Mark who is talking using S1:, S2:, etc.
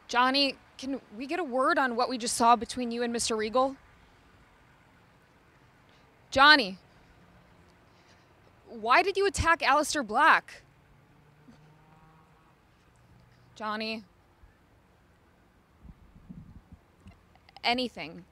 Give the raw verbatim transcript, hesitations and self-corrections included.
S1: Johnny, can we get a word on what we just saw between you and Mister Regal? Johnny, why did you attack Alistair Black? Johnny. Anything.